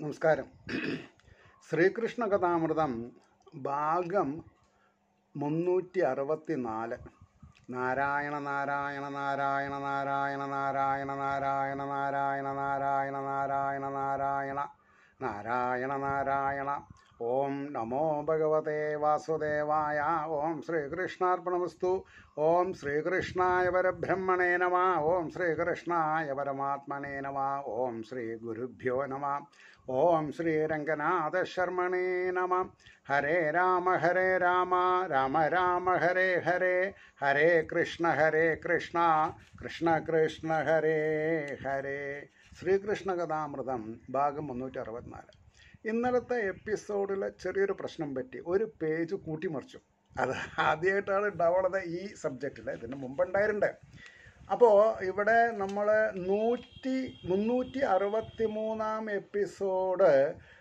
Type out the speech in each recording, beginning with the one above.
നമസ്കാരം. ശ്രീകൃഷ്ണ കഥാമൃതം ഭാഗം 364. നാരായണ നാരായണ നാരായണ നാരായണ നാരായണ നാരായണ നാരായണ നാരായണ നാരായണ നാരായണ നാരായണ നാരായണ. ഓം നമോ ഭഗവതേ വാസുദേവായ. ഓം ശ്രീകൃഷ്ണാർപ്പണമസ്തു. ഓം ശ്രീകൃഷ്ണായ പരബ്രഹ്മണേ നമ. ഓം ശ്രീകൃഷ്ണായ പരമാത്മനേ നമ. ഓം ശ്രീ ഗുരുഭ്യോ നമ. ഓം ശ്രീരംഗനാഥ ശർമ്മണേ നമ. ഹരേ രാമ രാമ രാമ ഹരേ ഹരേ, ഹരേ കൃഷ്ണ കൃഷ്ണ കൃഷ്ണ ഹരേ ഹരേ. ശ്രീകൃഷ്ണ കഥാമൃതം ഭാഗം 364. ഇന്നലത്തെ എപ്പിസോഡിൽ ചെറിയൊരു പ്രശ്നം പറ്റി. ഒരു പേജ് കൂട്ടിമറിച്ചു. അത് ആദ്യമായിട്ടാണ് ഉണ്ടാവുന്നത് ഈ സബ്ജക്റ്റിൽ. ഇതിന് മുമ്പുണ്ടായിട്ടുണ്ട്. അപ്പോൾ ഇവിടെ നമ്മൾ 363 എപ്പിസോഡ്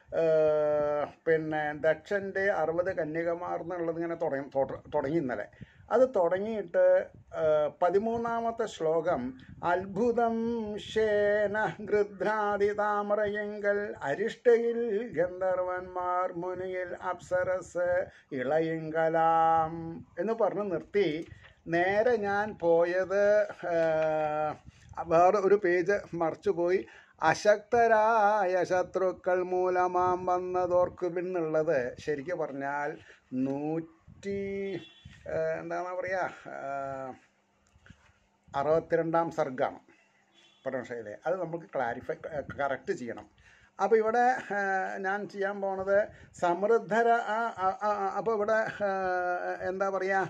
ദക്ഷൻ്റെ 60 കന്യകമാർ എന്നുള്ളത് ഇങ്ങനെ തുടങ്ങി ഇന്നലെ. അത് തുടങ്ങിയിട്ട് 13ാമത്തെ ശ്ലോകം അത്ഭുതം ശേന ഗൃധ്രാതി താമരയെങ്കൽ അരിഷ്ടയിൽ ഗന്ധർവന്മാർ മുനിയിൽ അപ്സരസ് ഇളയിങ്കലാം എന്ന് പറഞ്ഞ് നിർത്തി. നേരെ ഞാൻ പോയത് വേറെ ഒരു പേജ് മറിച്ചു പോയി. അശക്തരായ ശത്രുക്കൾ മൂലമാം വന്നതോർക്കുമെന്നുള്ളത് ശരിക്കും പറഞ്ഞാൽ 62 സർഗമാണ് പരമശൈലി. അത് നമുക്ക് കറക്റ്റ് ചെയ്യണം. അപ്പോൾ ഇവിടെ ഞാൻ ചെയ്യാൻ പോണത് സമൃദ്ധര. അപ്പോൾ ഇവിടെ എന്താ പറയുക,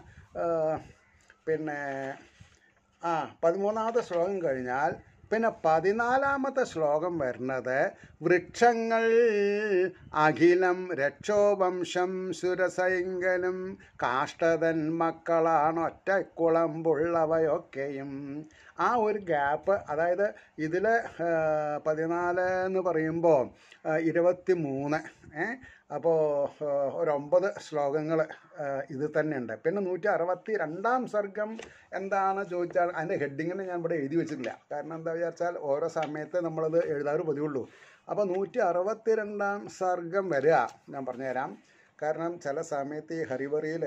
13ാമത്തെ ശ്ലോകം കഴിഞ്ഞാൽ 14ാമത്തെ ശ്ലോകം വരുന്നത് വൃക്ഷങ്ങൾ അഖിലം രക്ഷോവംശം സുരസൈങ്കലും കാഷ്ടതൻ മക്കളാണ് ഒറ്റക്കുളമ്പുള്ളവയൊക്കെയും. ആ ഒരു ഗ്യാപ്പ്, അതായത് ഇതിൽ 14 എന്ന് പറയുമ്പോൾ 23, അപ്പോൾ ഒരു 9 ശ്ലോകങ്ങൾ ഇത് തന്നെയുണ്ട്. പിന്നെ 162 സർഗം എന്താണ് ചോദിച്ചാൽ അതിൻ്റെ ഹെഡിങ്ങിന് ഞാൻ ഇവിടെ എഴുതി വെച്ചിട്ടില്ല. കാരണം എന്താ വിചാരിച്ചാൽ ഓരോ സമയത്ത് നമ്മളത് എഴുതാറ് പതിവുള്ളൂ. അപ്പോൾ 162 സർഗം വരിക ഞാൻ പറഞ്ഞുതരാം. കാരണം ചില സമയത്ത് ഈ ഹരിവറിയിൽ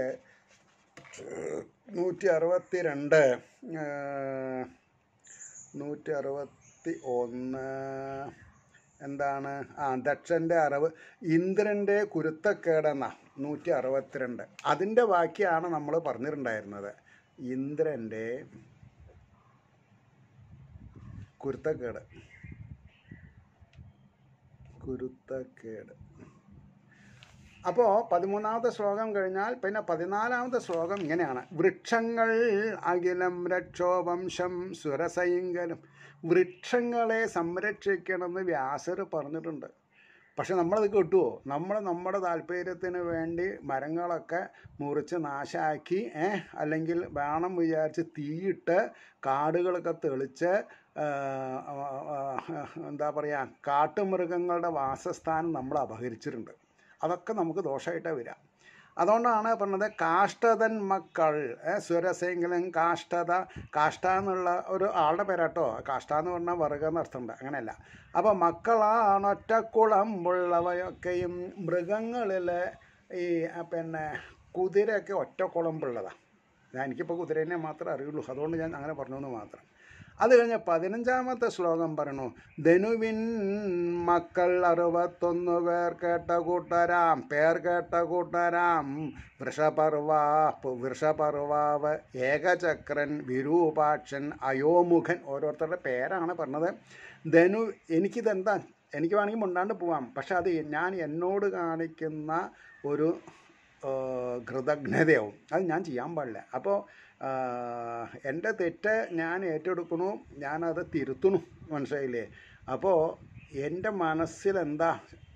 162, 161 എന്താണ്, ദക്ഷൻ്റെ അറിവ്, ഇന്ദ്രൻ്റെ കുരുത്തക്കേടെന്ന 162. അതിൻ്റെ ബാക്കിയാണ് നമ്മൾ പറഞ്ഞിട്ടുണ്ടായിരുന്നത്. ഇന്ദ്രൻ്റെ കുരുത്തക്കേട്. അപ്പോൾ 13ാമത്തെ ശ്ലോകം കഴിഞ്ഞാൽ പിന്നെ 14ാമത്തെ ശ്ലോകം ഇങ്ങനെയാണ്. വൃക്ഷങ്ങൾ അഖിലം രക്ഷോവംശം സുരസൈങ്കലും. വൃക്ഷങ്ങളെ സംരക്ഷിക്കണമെന്ന് വ്യാസർ പറഞ്ഞിട്ടുണ്ട്. പക്ഷെ നമ്മളത് കിട്ടുമോ? നമ്മൾ നമ്മുടെ താല്പര്യത്തിന് വേണ്ടി മരങ്ങളൊക്കെ മുറിച്ച് നാശാക്കി, അല്ലെങ്കിൽ വേണം വിചാരിച്ച് തീയിട്ട് കാടുകളൊക്കെ തെളിച്ച് എന്താ പറയുക, കാട്ടുമൃഗങ്ങളുടെ വാസസ്ഥാനം നമ്മൾ അപഹരിച്ചിട്ടുണ്ട്. അതൊക്കെ നമുക്ക് ദോഷമായിട്ടാണ് വരിക. അതുകൊണ്ടാണ് പറഞ്ഞത് കാഷ്ടതൻ മക്കൾ സുരസെങ്കിലും കാഷ്ട എന്നുള്ള ഒരു ആളുടെ പേരാട്ടോ. കാഷ്ട എന്ന് പറഞ്ഞാൽ വിറക് എന്നർത്ഥമുണ്ട്, അങ്ങനെയല്ല. അപ്പോൾ മക്കളാണ് ഒറ്റക്കുളമ്പുള്ളവയൊക്കെയും. മൃഗങ്ങളിൽ ഈ കുതിരയൊക്കെ ഒറ്റക്കുളമ്പുള്ളതാണ്. എനിക്കിപ്പോൾ കുതിരേനെ മാത്രമേ അറിയുള്ളൂ, അതുകൊണ്ട് ഞാൻ അങ്ങനെ പറഞ്ഞു എന്ന് മാത്രം. അത് കഴിഞ്ഞ് 15ാമത്തെ ശ്ലോകം പറഞ്ഞു. ധനുവിൻ മക്കൾ 61 പേർ കേട്ട കൂട്ടരാം വൃഷപർവാവ് ഏകചക്രൻ വിരൂപാക്ഷൻ അയോമുഖൻ. ഓരോരുത്തരുടെ പേരാണ് പറഞ്ഞത്. ധനു, എനിക്കിതെന്താ, എനിക്ക് വേണമെങ്കിൽ മുണ്ടാണ്ട് പോവാം. പക്ഷെ അത് ഞാൻ എന്നോട് കാണിക്കുന്ന ഒരു കൃതജ്ഞതയാവും. അത് ഞാൻ ചെയ്യാൻ പാടില്ല. അപ്പോൾ എൻ്റെ തെറ്റ് ഞാൻ ഏറ്റെടുക്കണു, ഞാനത് തിരുത്തണു, മനസ്സിലായില്ലേ? അപ്പോൾ എൻ്റെ മനസ്സിലെന്താ,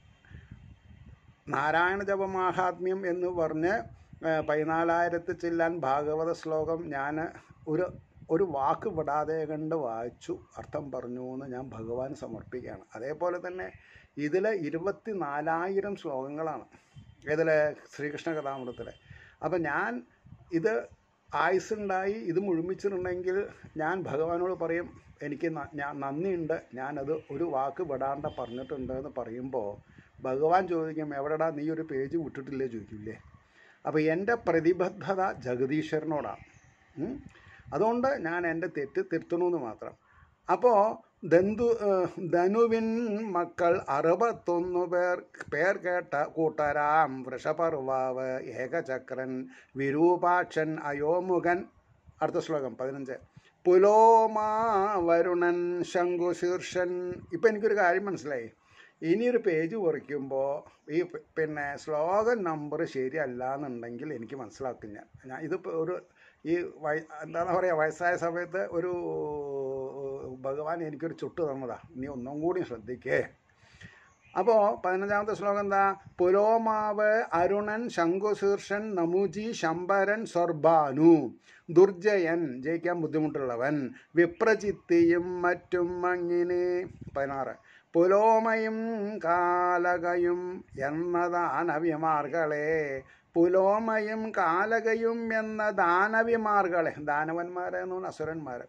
നാരായണ ജപമാഹാത്മ്യം എന്ന് പറഞ്ഞ് 14,000 ചില്ലാൻ ഭാഗവത ശ്ലോകം ഞാൻ ഒരു വാക്ക് വിടാതെ കണ്ട് വായിച്ചു, അർത്ഥം പറഞ്ഞു എന്ന് ഞാൻ ഭഗവാൻ സമർപ്പിക്കുകയാണ്. അതേപോലെ തന്നെ ഇതിൽ 24,000 ശ്ലോകങ്ങളാണ് ഇതിൽ ശ്രീകൃഷ്ണ കഥാമൃതത്തിൽ. അപ്പം ഞാൻ ഇത് ആയുസ്സുണ്ടായി ഇത് മുഴുമിച്ചിട്ടുണ്ടെങ്കിൽ ഞാൻ ഭഗവാനോട് പറയും, എനിക്ക് ഞാൻ നന്ദിയുണ്ട്, ഞാനത് ഒരു വാക്ക് വിടാണ്ട് പറഞ്ഞിട്ടുണ്ട് എന്ന് പറയുമ്പോൾ ഭഗവാൻ ചോദിക്കും, എവിടെടാ നീ ഒരു പേജ് വിട്ടിട്ടില്ലേ ചോദിക്കില്ലേ. അപ്പോൾ എൻ്റെ പ്രതിബദ്ധത ജഗദീശ്വരനോടാണ്. അതുകൊണ്ട് ഞാൻ എൻ്റെ തെറ്റ് തിരുത്തണമെന്ന് മാത്രം. അപ്പോൾ ധനുവിൻ മക്കൾ 61 പേർ കേട്ട കൂട്ടരാം വൃഷപർവാവ് ഏകചക്രൻ വിരൂപാക്ഷൻ അയോമുഖൻ. അടുത്ത ശ്ലോകം 15. പുലോമാ വരുണൻ ശംഖുശീർഷൻ. ഇപ്പം എനിക്കൊരു കാര്യം മനസ്സിലായി. ഇനിയൊരു പേജ് കുറിക്കുമ്പോൾ ഈ ശ്ലോകം നമ്പർ ശരിയല്ല എന്നുണ്ടെങ്കിൽ എനിക്ക് മനസ്സിലാക്കും. ഞാൻ ഇതിപ്പോൾ ഈ എന്താണ് പറയുക, വയസ്സായ സമയത്ത് ഒരു ഭഗവാൻ എനിക്കൊരു ചുട്ട് തന്നതാ. നീ ഒന്നും കൂടി ശ്രദ്ധിക്കേ. അപ്പോൾ 15-ാമത്തെ ശ്ലോകം എന്താ? പുലോമാവ് അരുണൻ ശംഖുശീർഷൻ നമുജി ശംബരൻ സ്വർഭാനു ദുർജയൻ, ജയിക്കാൻ ബുദ്ധിമുട്ടുള്ളവൻ, വിപ്രചിത്തിയും മറ്റും അങ്ങിനെ. 16. പുലോമയും കാലകയും എന്ന ദാനവിമാർകളെ. പുലോമയും കാലകയും എന്ന ദാനവിമാർകളെ, ദാനവന്മാരെ എന്ന് പറഞ്ഞാൽ അസുരന്മാർ.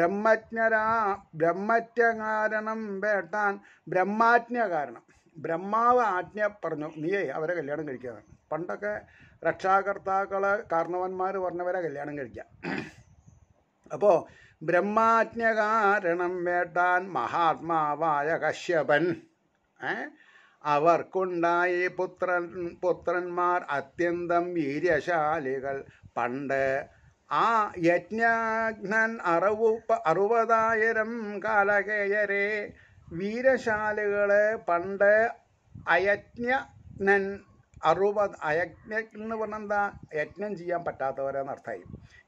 ബ്രഹ്മജ്ഞകാരണം വേട്ടാൻ. ബ്രഹ്മാജ്ഞ കാരണം, ബ്രഹ്മാവ് ആജ്ഞ പറഞ്ഞു നീയേ അവരെ കല്യാണം കഴിക്കുക. പണ്ടൊക്കെ രക്ഷാകർത്താക്കള് കാരണവന്മാർ പറഞ്ഞവരെ കല്യാണം കഴിക്കാം. അപ്പോൾ ബ്രഹ്മാജ്ഞ കാരണം വേട്ടാൻ മഹാത്മാവായ കശ്യപൻ അവർക്കുണ്ടായി പുത്രന്മാർ അത്യന്തം വീര്യശാലികൾ. പണ്ട് ആ യജ്ഞാഗ്നൻ 60,000 കാലകേയരെ. വീരശാലികള് പണ്ട് അയജ്ഞൻ 60. അയജ്ഞൻ എന്ന് പറഞ്ഞാൽ എന്താ? യജ്ഞം ചെയ്യാൻ പറ്റാത്തവരെന്നർത്ഥമായി.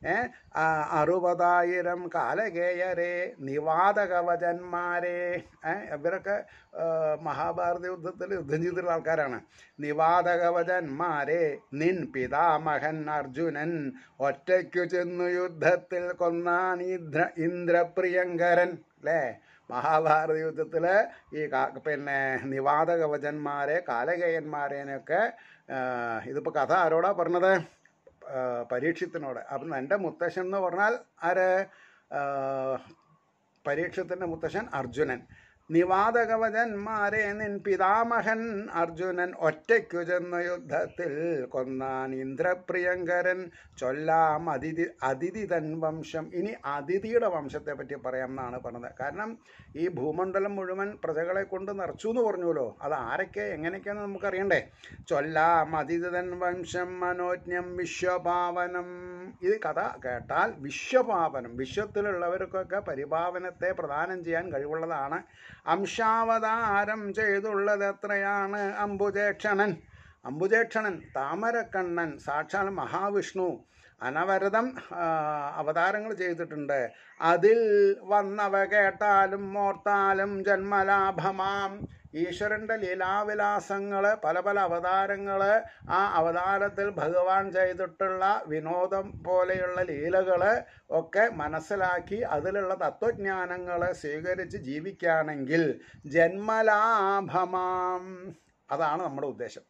60,000 കാലകേയരെ നിവാതകവചന്മാരെ. ഇവരൊക്കെ മഹാഭാരത യുദ്ധത്തിൽ യുദ്ധം ചെയ്തിട്ടുള്ള ആൾക്കാരാണ്. നിവാതകവചന്മാരെ നിൻ പിതാമഹൻ അർജുനൻ ഒറ്റയ്ക്കു ചെന്നു യുദ്ധത്തിൽ കൊന്നാൻ ഇന്ദ്രപ്രിയങ്കരൻ. അല്ലേ? മഹാഭാരത യുദ്ധത്തിൽ ഈ നിവാതകവചന്മാരെ കാലകേയന്മാരേനൊക്കെ ഇതിപ്പോൾ കഥ ആരോടാ പറഞ്ഞത്? പരീക്ഷത്തിനോട്. അപ്പം എൻ്റെ മുത്തശ്ശൻ എന്ന് പറഞ്ഞാൽ ആര്? പരീക്ഷത്തിൻ്റെ മുത്തശ്ശൻ അർജുനൻ. നിവാതകവചന്മാരെ നിൻ പിതാമഹൻ അർജുനൻ ഒറ്റയ്ക്കു ചെന്ന യുദ്ധത്തിൽ കൊന്നാൻ ഇന്ദ്രപ്രിയങ്കരൻ. ചൊല്ലാം അതിഥി തൻ വംശം. ഇനി അതിഥിയുടെ വംശത്തെ പറ്റി പറയാം എന്നാണ് പറഞ്ഞത്. കാരണം ഈ ഭൂമണ്ഡലം മുഴുവൻ പ്രജകളെ കൊണ്ട് നിറച്ചു എന്ന് പറഞ്ഞുല്ലോ. അത് ആരൊക്കെ എങ്ങനെയൊക്കെയാണെന്ന് നമുക്കറിയണ്ടേ. ചൊല്ലാം അതിഥി തൻ വംശം മനോജ്ഞം വിശ്വപാവനം. ഇത് കഥ കേട്ടാൽ വിശ്വപാവനം, വിശ്വത്തിലുള്ളവർക്കൊക്കെ പരിപാവനത്തെ പ്രദാനം ചെയ്യാൻ കഴിവുള്ളതാണ്. അംശാവതാരം ചെയ്തുള്ളത് എത്രയാണ് അംബുജേക്ഷണൻ. അംബുജേക്ഷണൻ താമരക്കണ്ണൻ സാക്ഷാൽ മഹാവിഷ്ണു അനവരതം അവതാരങ്ങൾ ചെയ്തിട്ടുണ്ട്. അതിൽ വന്നവ കേട്ടാലും ഓർത്താലും ജന്മലാഭമാം. ഈശ്വരൻ്റെ ലീലാവിലാസങ്ങൾ, പല പല അവതാരങ്ങൾ, ആ അവതാരത്തിൽ ഭഗവാൻ ചെയ്തിട്ടുള്ള വിനോദം പോലെയുള്ള ലീലകൾ ഒക്കെ മനസ്സിലാക്കി അതിലുള്ള തത്വജ്ഞാനങ്ങൾ സ്വീകരിച്ച് ജീവിക്കുകയാണെങ്കിൽ ജന്മലാഭമാം. അതാണ് നമ്മുടെ ഉദ്ദേശം.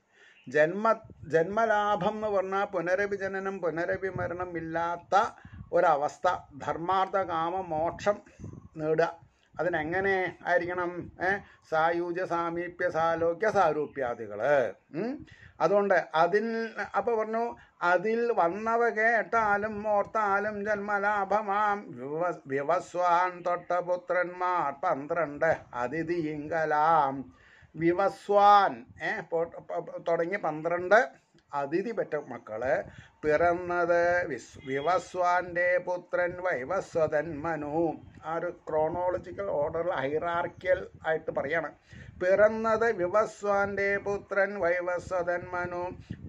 ജന്മലാഭം എന്ന് പറഞ്ഞാൽ പുനരഭിജനനം പുനരഭിമരണം ഇല്ലാത്ത ഒരവസ്ഥ, ധർമാർത്ഥ കാമ മോക്ഷം നേടുക. അതിനെങ്ങനെ ആയിരിക്കണം? സായൂജ്യ സാമീപ്യ സാലോക്യ സാരൂപ്യാദികൾ. അതുകൊണ്ട് അപ്പോൾ പറഞ്ഞു, അതിൽ വന്നവ കേട്ടാലും ഓർത്താലും ജന്മലാഭമാം. വിവസ്വാൻ തൊട്ട പുത്രന്മാർ 12 അതിഥിയിങ്കലാം. വിവസ്വാൻ തുടങ്ങി 12 അതിഥി പെറ്റ മക്കള്. പിറന്നത് വിവസ്വാന്റെ പുത്രൻ വൈവസ്വതൻ മനു. ആ ഒരു ക്രോണോളജിക്കൽ ഓർഡറിൽ ഹൈറാർക്കിയൽ ആയിട്ട് പറയാണ്. പിറന്നത് വിവസ്വാന്റെ പുത്രൻ വൈവസ്വതൻ മനു.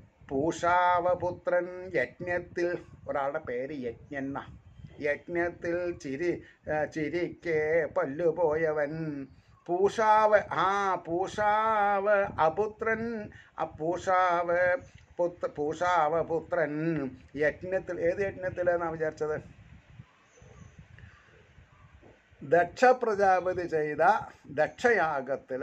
പൂഷാവപുത്രൻ യജ്ഞത്തിൽ, ഒരാളുടെ പേര് യജ്ഞന്ന, യജ്ഞത്തിൽ ചിരിക്കെ പല്ലുപോയവൻ. പൂഷാവ്, പൂഷാവ് അപുത്രൻ, പൂഷാവപുത്രൻ യജ്ഞത്തിൽ. ഏത് യജ്ഞത്തിലെന്നാണ് വിചാരിച്ചത്? ദക്ഷ പ്രജാപതി ചെയ്ത ദക്ഷയാഗത്തിൽ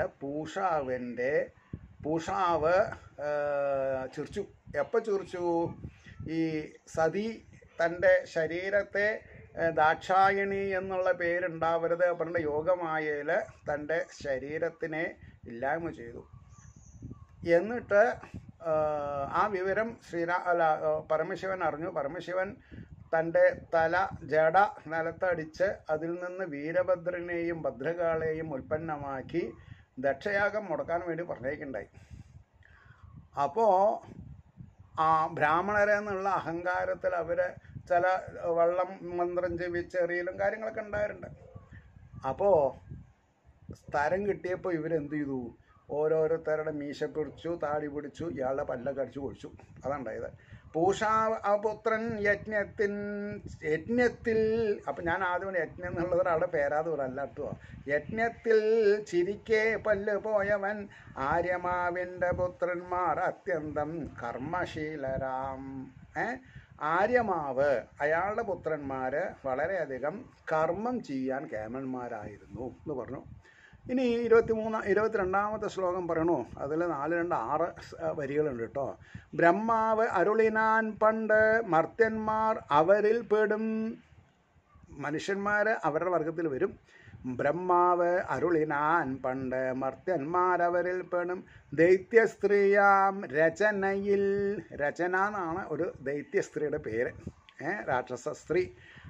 പൂഷാവ് ചിരിച്ചു. എപ്പോൾ ചിരിച്ചു? ഈ സതി തൻ്റെ ശരീരത്തെ ദാക്ഷായണി എന്നുള്ള പേരുണ്ടാവരുത് പറഞ്ഞ യോഗമായയിൽ തൻ്റെ ശരീരത്തിനെ ഇല്ലായ്മ ചെയ്തു. എന്നിട്ട് ആ വിവരം പരമശിവൻ അറിഞ്ഞു. പരമശിവൻ തൻ്റെ തല ജട നിലത്തടിച്ച് അതിൽ നിന്ന് വീരഭദ്രനെയും ഭദ്രകാളെയും ഉൽപ്പന്നമാക്കി ദക്ഷയാഗം മുടക്കാൻ വേണ്ടി പറഞ്ഞേക്കുണ്ടായി. അപ്പോൾ ആ ബ്രാഹ്മണരെന്നുള്ള അഹങ്കാരത്തിൽ അവർ ചില വള്ളം മന്ത്രം ജപിച്ചെറിയലും കാര്യങ്ങളൊക്കെ ഉണ്ടായിട്ടുണ്ട്. അപ്പോൾ സ്ഥലം കിട്ടിയപ്പോൾ ഇവരെന്ത് ചെയ്തു? ഓരോരുത്തരുടെ മീശ പിടിച്ചു, താടി പിടിച്ചു, ഇയാളുടെ പല്ലൊക്കെ അടിച്ചു പൊളിച്ചു. അതുണ്ടായത്. പൂഷാപുത്രൻ യജ്ഞത്തിൽ അപ്പം ഞാൻ ആദ്യം യജ്ഞം എന്നുള്ളത് അവിടെ പേരാതെ അല്ലാട്ടോ. യജ്ഞത്തിൽ ചിരിക്കെ പല്ല് പോയവൻ ആര്യമാവിൻ്റെ പുത്രന്മാർ അത്യന്തം കർമ്മശീലരാം. ആര്യമാവ് അയാളുടെ പുത്രന്മാർ വളരെയധികം കർമ്മം ചെയ്യാൻ കേമന്മാരായിരുന്നു എന്ന് പറഞ്ഞു. ഇനി 22ാമത്തെ ശ്ലോകം പറയണു. അതിൽ 4-2-6 വരികളുണ്ട് കേട്ടോ. ബ്രഹ്മാവ് അരുളിനാൻ പണ്ട് മർത്യന്മാർ അവരിൽ പെടും. മനുഷ്യന്മാർ അവരുടെ വർഗത്തിൽ വരും. ബ്രഹ്മാവ് അരുളിനാൻ പണ്ട് മർത്യന്മാർ അവരിൽ പെടും. ദൈത്യസ്ത്രീയാം രചനയിൽ, രചന എന്നാണ് ഒരു ദൈത്യസ്ത്രീയുടെ പേര്, രാക്ഷസ സ്ത്രീ.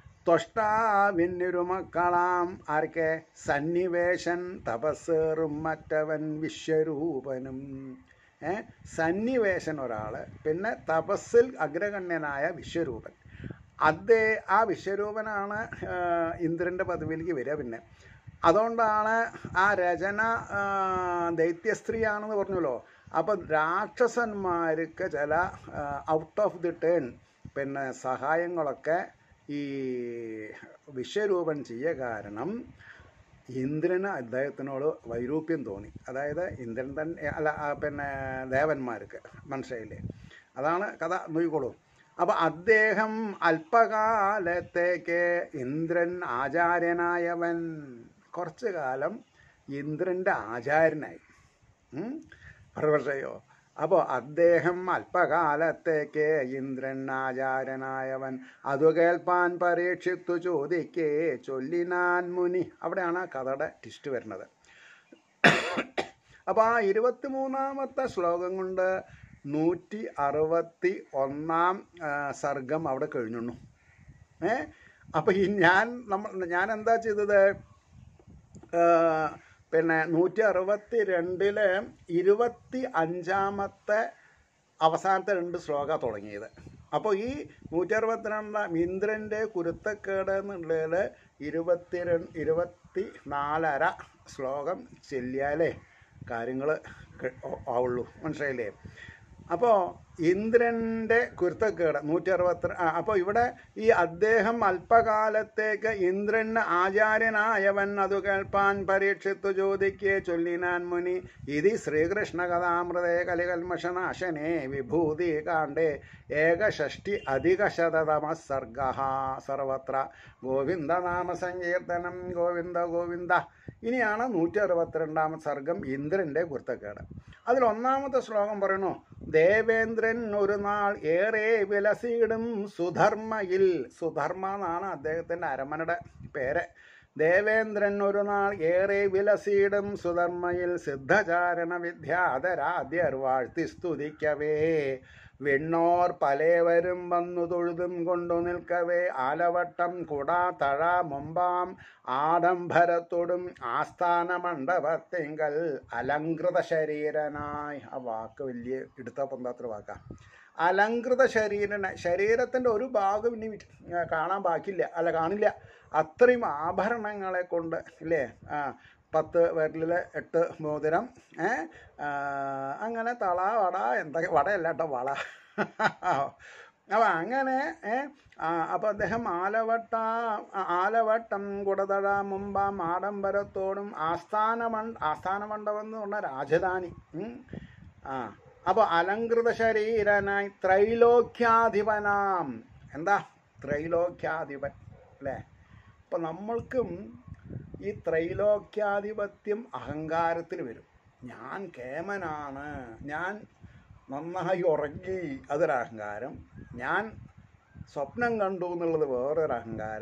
ത്വഷ്ടാവിന്നിരുമക്കളാം ആർക്കെ? സന്നിവേശൻ തപസ്സേറും മറ്റവൻ വിശ്വരൂപനും. സന്നിവേശൻ ഒരാൾ, പിന്നെ തപസ്സിൽ അഗ്രഗണ്യനായ വിശ്വരൂപൻ. ആ വിശ്വരൂപനാണ് ഇന്ദ്രൻ്റെ പദവിയിലേക്ക് വരിക. പിന്നെ അതുകൊണ്ടാണ് ആ രചന ദൈത്യസ്ത്രീയാണെന്ന് പറഞ്ഞല്ലോ. അപ്പം രാക്ഷസന്മാർക്ക് ചില ഔട്ട് ഓഫ് ദി ടേൺ പിന്നെ സഹായങ്ങളൊക്കെ ഈ വിശ്വരൂപൻ ചെയ്യുക കാരണം ഇന്ദ്രന് അദ്ദേഹത്തിനോട് വൈരൂപ്യം തോന്നി. അതായത് ഇന്ദ്രൻ തന്നെ പിന്നെ ദേവന്മാർക്ക് മനസ്സിലായില്ലേ? അതാണ് കഥ. നോക്കിക്കോളൂ. അപ്പം അദ്ദേഹം അല്പകാലത്തേക്ക് ഇന്ദ്രൻ ആചാര്യനായവൻ, കുറച്ചു കാലം ഇന്ദ്രൻ്റെ ആചാര്യനായി. മനസ്സിലായോ? അപ്പോൾ അദ്ദേഹം അല്പകാലത്തേക്ക് ഇന്ദ്രൻ ആചാര്യനായവൻ അതു കേൾപ്പാൻ പരീക്ഷിത്തു ചോദിക്കേ ചൊല്ലിനാൻ മുനി. അവിടെയാണ് കഥയുടെ ട്വിസ്റ്റ് വരുന്നത്. അപ്പോൾ ആ 23ാമത്തെ ശ്ലോകം കൊണ്ട് 161 സർഗം അവിടെ കഴിഞ്ഞു. അപ്പോൾ ഞാൻ എന്താ ചെയ്തത്? പിന്നെ 162 25ാമത്തെ അവസാനത്തെ 2 ശ്ലോക തുടങ്ങിയത്. അപ്പോൾ ഈ 162 ഇന്ദ്രൻ്റെ കുരുത്തക്കേട് എന്നുള്ളതിൽ 24.5 ശ്ലോകം ചെല്ലിയാലേ കാര്യങ്ങൾ ആവുള്ളൂ. മനസ്സിലായില്ലേ? അപ്പോൾ ഇന്ദ്രൻ്റെ കുരുത്തക്കേട് 162. അപ്പോൾ ഇവിടെ ഈ അദ്ദേഹം അല്പകാലത്തേക്ക് ഇന്ദ്രന് ആചാര്യനായവൻ അതു കേൾപ്പാൻ പരീക്ഷിത്തു ചോദിക്കേ ചൊല്ലിനാൻ മുനി. ഇതി ശ്രീകൃഷ്ണ കഥാമൃതേ കലികൽമഷനാശനേ വിഭൂതി കാണ്ഡേ 61 സർഗ സർവത്ര ഗോവിന്ദനാമ സങ്കീർത്തനം ഗോവിന്ദ ഗോവിന്ദ. ഇനിയാണ് 162ാമത്തെ സർഗം ഇന്ദ്രൻ്റെ കുരുത്തക്കേട്. അതിൽ 1ാമത്തെ ശ്ലോകം പറയുന്നു. ദേവേന്ദ്രൻ ഒരു നാൾ ഏറെ വിലസിയിടും സുധർമ്മയിൽ. സുധർമ്മ എന്നാണ് അദ്ദേഹത്തിൻ്റെ അരമനയുടെ പേര്. ദേവേന്ദ്രൻ ഒരു നാൾ ഏറെ വിലസിയിടും സുധർമ്മയിൽ സിദ്ധചാരണ വിദ്യാധരാദ്യർ വാഴ്ത്തി സ്തുതിക്കവേ വിണ്ണോർ പലേവരും വന്നു തൊഴുതും കൊണ്ടു നിൽക്കവേ ആലവട്ടം കുട തഴ മുമ്പാം ആഡംബരത്തോടും ആസ്ഥാന മണ്ഡപത്തിങ്കൽ അലങ്കൃത ശരീരനായി. ആ വാക്ക് വലിയ എടുത്ത പൊന്താത്ര വാക്കാണ്. അലങ്കൃത ശരീരത്തിൻ്റെ ഒരു ഭാഗം ഇനി കാണാൻ കാണില്ല. അത്രയും ആഭരണങ്ങളെ കൊണ്ട് ഇല്ലേ? 10 വിരലിൽ 8 മോതിരം, അങ്ങനെ തള വട, എന്തൊക്കെ വടയല്ല കേട്ടോ, വള. അപ്പം അങ്ങനെ അപ്പോൾ അദ്ദേഹം ആലവട്ടം കുടതഴ മുമ്പാം ആഡംബരത്തോടും ആസ്ഥാന മണ്ഡപം എന്ന് പറഞ്ഞ രാജധാനി. അപ്പോൾ അലങ്കൃത ശരീരനായി ത്രൈലോക്യാധിപനാം. എന്താ ത്രൈലോക്യാധിപൻ അല്ലേ? അപ്പം നമ്മൾക്കും ഈ ത്രൈലോക്യാധിപത്യം അഹങ്കാരത്തിൽ വരും. ഞാൻ കേമനാണ്, ഞാൻ നന്നായി ഉറങ്ങി, അതൊരഹങ്കാരം. ഞാൻ സ്വപ്നം കണ്ടു എന്നുള്ളത് വേറൊരഹങ്കാരം.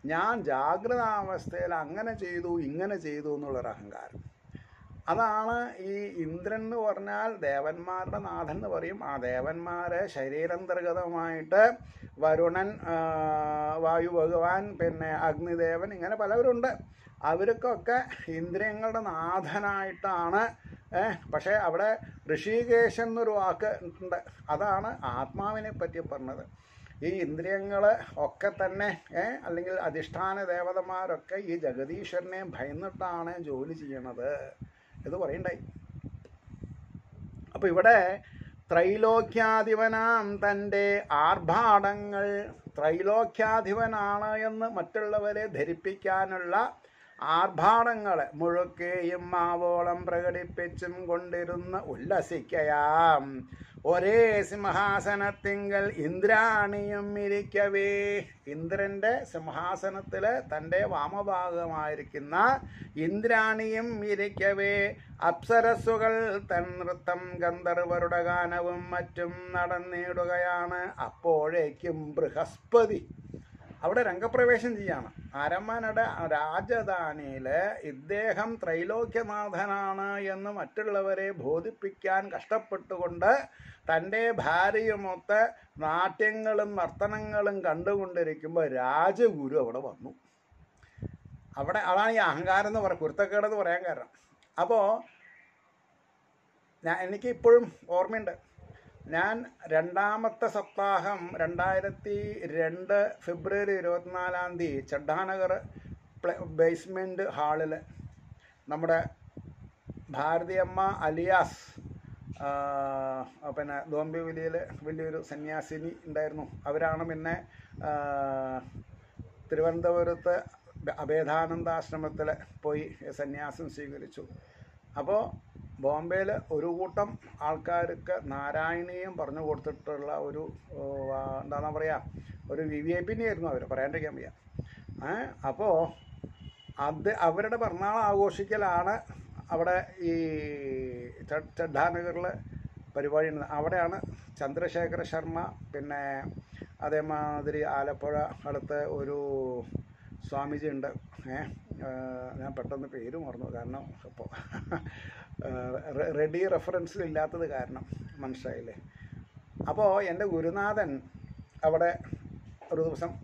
ഞാൻ ജാഗ്രതാവസ്ഥയിൽ അങ്ങനെ ചെയ്തു ഇങ്ങനെ ചെയ്തു എന്നുള്ളൊരു അഹങ്കാരം. അതാണ് ഈ ഇന്ദ്രൻ എന്ന് പറഞ്ഞാൽ ദേവന്മാരുടെ നാഥൻ എന്ന് പറയും. ആ ദേവന്മാരെ ശരീരാന്തർഗതമായിട്ട് വരുണൻ, വായു ഭഗവാൻ, പിന്നെ അഗ്നിദേവൻ, ഇങ്ങനെ പലവരുണ്ട്. അവർക്കൊക്കെ ഇന്ദ്രിയങ്ങളുടെ നാഥനായിട്ടാണ്. പക്ഷേ അവിടെ ഋഷികേശൻ എന്നൊരു വാക്ക് ഉണ്ട്. അതാണ് ആത്മാവിനെ പറ്റി പറഞ്ഞത്. ഈ ഇന്ദ്രിയങ്ങൾ ഒക്കെ തന്നെ അല്ലെങ്കിൽ അധിഷ്ഠാന ദേവതമാരൊക്കെ ഈ ജഗദീശ്വരനെ ഭയന്നിട്ടാണ് ജോലി ചെയ്യണത് ഇത് പറയണ്ടായി. അപ്പോൾ ഇവിടെ ത്രൈലോക്യാധിപനാം തൻ്റെ ആർഭാടങ്ങൾ, ത്രൈലോക്യാധിപനാണ് എന്ന് മറ്റുള്ളവരെ ധരിപ്പിക്കാനുള്ള ആർഭാടങ്ങൾ മുഴുക്കെയും മാവോളം പ്രകടിപ്പിച്ചും കൊണ്ടിരുന്ന് ഉല്ലസിക്കയാം. ഒരേ സിംഹാസനത്തിങ്കൽ ഇന്ദ്രാണിയും ഇരിക്കവേ, ഇന്ദ്രൻ്റെ സിംഹാസനത്തിൽ തൻ്റെ വാമഭാഗമായിരിക്കുന്ന ഇന്ദ്രാണിയും ഇരിക്കവേ അപ്സരസ്സുകൾ തൻ നൃത്തം ഗന്ധർവരുടെ ഗാനവും മറ്റും നടന്നിടുകയാണ്. അപ്പോഴേക്കും ബൃഹസ്പതി അവിടെ രംഗപ്രവേശം ചെയ്യാണ്. അരമനയുടെ രാജധാനിയിൽ ഇദ്ദേഹം ത്രൈലോക്യനാഥനാണ് എന്ന് മറ്റുള്ളവരെ ബോധിപ്പിക്കാൻ കഷ്ടപ്പെട്ടുകൊണ്ട് തൻ്റെ ഭാര്യയുമൊത്ത് നാട്യങ്ങളും നർത്തനങ്ങളും കണ്ടുകൊണ്ടിരിക്കുമ്പോൾ രാജഗുരു അവിടെ വന്നു. അവിടെ അതാണ് ഈ അഹങ്കാരം എന്ന് പറയാം, കുരുത്തക്കേടെന്ന് പറയാൻ കാരണം. അപ്പോൾ എനിക്ക് ഇപ്പോഴും ഓർമ്മയുണ്ട്. ഞാൻ രണ്ടാമത്തെ സപ്താഹം 2002 ഫെബ്രുവരി 24 ചഡ്ഡാനഗർ ബേസ്മെൻറ്റ് ഹാളിൽ നമ്മുടെ ഭാരതിയമ്മ അലിയാസ് പിന്നെ ദോംബിവിലിയിൽ വലിയൊരു സന്യാസിനി ഉണ്ടായിരുന്നു. അവരാണ് പിന്നെ തിരുവനന്തപുരത്ത് അഭേദാനന്ദാശ്രമത്തിൽ പോയി സന്യാസം സ്വീകരിച്ചു. അപ്പോൾ ബോംബെയിൽ ഒരു കൂട്ടം ആൾക്കാർക്ക് നാരായണീയം പറഞ്ഞു കൊടുത്തിട്ടുള്ള ഒരു എന്താണെന്നാ പറയുക, ഒരു VIP ആയിരുന്നു അവർ, പറയാണ്ടിരിക്കാൻ വയ്യ. അപ്പോൾ അവരുടെ പിറന്നാൾ ആഘോഷിക്കലാണ് അവിടെ ഈ ചഡ്ഡാനഗറിൽ പരിപാടി ഉണ്ട്. അവിടെയാണ് ചന്ദ്രശേഖര ശർമ്മ, പിന്നെ അതേമാതിരി ആലപ്പുഴ അടുത്ത് ഒരു സ്വാമിജി ഉണ്ട്. ഞാൻ പെട്ടെന്ന് പേര് മറന്നു, കാരണം ഇപ്പോൾ റെഡി റെഫറൻസിലില്ലാത്തത് കാരണം, മനസ്സിലായില്ലേ. അപ്പോൾ എൻ്റെ ഗുരുനാഥൻ അവിടെ ഒരു ദിവസം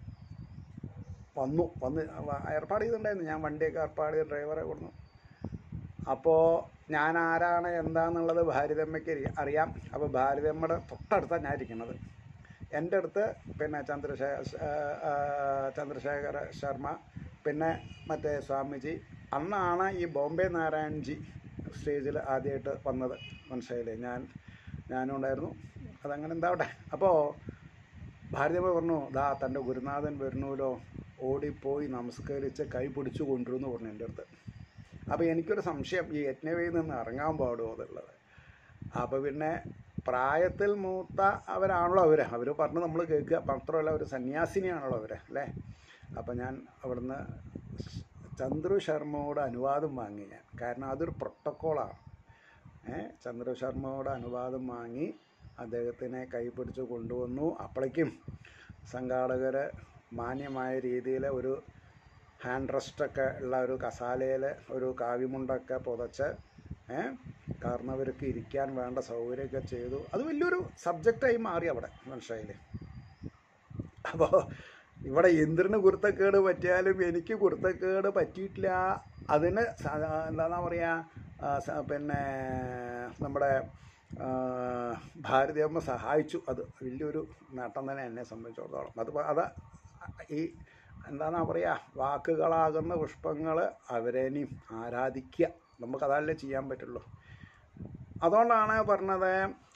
വന്ന് ഏർപ്പാട് ചെയ്തിട്ടുണ്ടായിരുന്നു. ഞാൻ വണ്ടിയൊക്കെ ഏർപ്പാട് ചെയ്ത് ഡ്രൈവറെ കൊടുന്നു. അപ്പോൾ ഞാൻ ആരാണ് എന്താണെന്നുള്ളത് ഭാരതമ്മയ്ക്ക് അറിയാം. അപ്പോൾ ഭാരതമ്മയുടെ തൊട്ടടുത്താണ് ഞാൻ ഇരിക്കുന്നത്. എൻ്റെ അടുത്ത് പിന്നെ ചന്ദ്രശേഖര ശർമ്മ, പിന്നെ മറ്റേ സ്വാമിജി. അന്നാണ് ഈ ബോംബെ നാരായൺജി സ്റ്റേജിൽ ആദ്യമായിട്ട് വന്നത്, മനസ്സിലായില്ലേ. ഞാനും ഉണ്ടായിരുന്നു. അതങ്ങനെ എന്താവട്ടെ. അപ്പോൾ ഭാരതമ്മ പറഞ്ഞു, ദാ തൻ്റെ ഗുരുനാഥൻ വരുന്നല്ലോ, ഓടിപ്പോയി നമസ്കരിച്ച് കൈ പിടിച്ചു കൊണ്ടുവരുമെന്ന് പറഞ്ഞു എൻ്റെ അടുത്ത്. അപ്പോൾ എനിക്കൊരു സംശയം, ഈ യജ്ഞവേദിയിൽ നിന്ന് ഇറങ്ങാൻ പാടുമോ എന്നുള്ളത്. അപ്പോൾ പിന്നെ പ്രായത്തിൽ മൂത്ത അവരാണല്ലോ അവർ പറഞ്ഞ് നമ്മൾ കേൾക്കുക. മാത്രമല്ല ഒരു സന്യാസിനിയാണല്ലോ അവർ, അല്ലേ. അപ്പോൾ ഞാൻ അവിടുന്ന് ചന്ദ്രു ശർമ്മയോട് അനുവാദം വാങ്ങി ഞാൻ, കാരണം അതൊരു പ്രോട്ടോക്കോളാണ്. ചന്ദ്രു ശർമ്മയോട് അനുവാദം വാങ്ങി അദ്ദേഹത്തിനെ കൈപിടിച്ച് കൊണ്ടുവന്നു. അപ്പോഴേക്കും സംഘാടകർ മാന്യമായ രീതിയിൽ ഒരു ഹാൻഡ് റെസ്റ്റൊക്കെ ഉള്ള ഒരു കസാലയിൽ ഒരു കാവിമുണ്ടൊക്കെ പുതച്ച് കാരണവർക്ക് ഇരിക്കാൻ വേണ്ട സൗകര്യമൊക്കെ ചെയ്തു. അത് വലിയൊരു സബ്ജക്റ്റായി മാറി അവിടെ, മനസ്സിലായില്ലേ. അപ്പോൾ ഇവിടെ ഇന്ദ്രന് കുരുത്തക്കേട് പറ്റിയാലും എനിക്ക് കുരുത്തക്കേട് പറ്റിയിട്ടില്ല. അതിന് എന്താണെന്നാ പറയുക, പിന്നെ നമ്മുടെ ഭാരതിയമ്മ സഹായിച്ചു. അത് വലിയൊരു നേട്ടം തന്നെ എന്നെ സംബന്ധിച്ചിടത്തോളം. അത് ഈ എന്താണെന്നാ പറയുക, വാക്കുകളാകുന്ന പുഷ്പങ്ങൾ അവരേനെയും ആരാധിക്കുക, നമുക്കതല്ലേ ചെയ്യാൻ പറ്റുള്ളൂ. അതുകൊണ്ടാണ് പറഞ്ഞത്.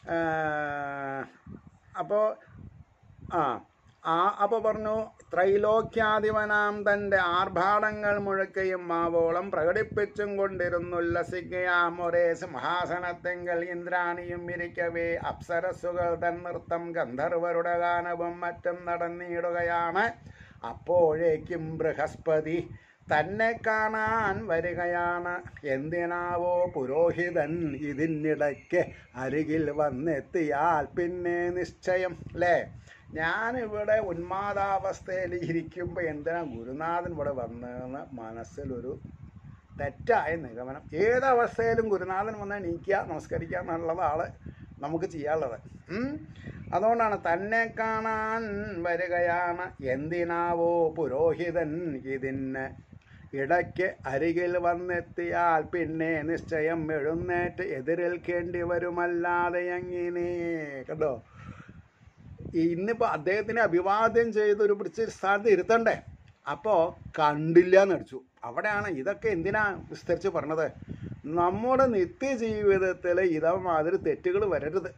അപ്പോൾ പറഞ്ഞു, ത്രൈലോക്യാധിപനാം തൻ്റെ ആർഭാടങ്ങൾ മുഴക്കയും മാവോളം പ്രകടിപ്പിച്ചും കൊണ്ടിരുന്നുല്ലസിക്കയാം. ഒരേ സിംഹാസനത്തെങ്കിൽ ഇന്ദ്രാണിയും ഇരിക്കവേ അപ്സരസ്സുകൾ തൻ നൃത്തം ഗന്ധർവരുടെ ഗാനവും മറ്റും നടന്നിടുകയാണ്. അപ്പോഴേക്കും ബൃഹസ്പതി തന്നെ കാണാൻ വരികയാണ്. എന്തിനാവോ പുരോഹിതൻ ഇതിനിടയ്ക്ക് അരികിൽ വന്നെത്തിയാൽ പിന്നെ നിശ്ചയം, അല്ലേ. ഞാനിവിടെ ഉന്മാദാവസ്ഥയിൽ ഇരിക്കുമ്പോൾ എന്തിനാ ഗുരുനാഥൻ ഇവിടെ വന്നതെന്ന് മനസ്സിലൊരു തെറ്റായ നിഗമനം. ഏതവസ്ഥയിലും ഗുരുനാഥൻ വന്ന് എണീക്കുക, നമസ്കരിക്കുക എന്നുള്ളതാണ് നമുക്ക് ചെയ്യാനുള്ളത്. അതുകൊണ്ടാണ് തന്നെ കാണാൻ വരികയാണ് എന്തിനാവോ പുരോഹിതൻ ഇതിന് ഇടയ്ക്ക് അരികിൽ വന്നെത്തിയാൽ പിന്നെ നിശ്ചയം എഴുന്നേറ്റ് എതിരേൽക്കേണ്ടി വരുമല്ലാതെ എങ്ങനെ. കണ്ടോ, ഇന്നിപ്പോൾ അദ്ദേഹത്തിനെ അഭിവാദ്യം ചെയ്തൊരു പിടിച്ച് സ്ഥാനത്ത് ഇരുത്തണ്ടേ, അപ്പോൾ കണ്ടില്ല എന്നടിച്ചു. അവിടെയാണ് ഇതൊക്കെ എന്തിനാ വിസ്തരിച്ച് പറഞ്ഞത്. നമ്മുടെ നിത്യജീവിതത്തിൽ ഇതേമാതിരി തെറ്റുകൾ വരരുത്.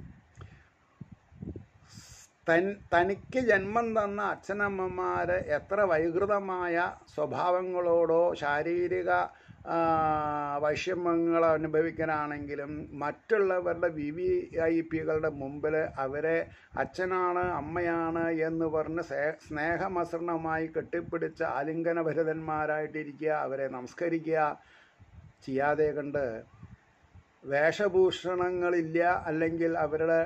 തനിക്ക് ജന്മം തന്ന അച്ഛനമ്മമാർ എത്ര വൈകൃതമായ സ്വഭാവങ്ങളോടോ ശാരീരിക വൈഷമ്യങ്ങൾ അനുഭവിക്കാനാണെങ്കിലും മറ്റുള്ളവരുടെ VIP-കളുടെ മുമ്പിൽ അവരെ അച്ഛനാണ് അമ്മയാണ് എന്ന് പറഞ്ഞ് സ്നേഹമസൃണമായി കെട്ടിപ്പിടിച്ച് ആലിംഗനഭരിതന്മാരായിട്ടിരിക്കുക, അവരെ നമസ്കരിക്കുക ചെയ്യാതെ കണ്ട് വേഷഭൂഷണങ്ങളില്ല, അല്ലെങ്കിൽ അവരുടെ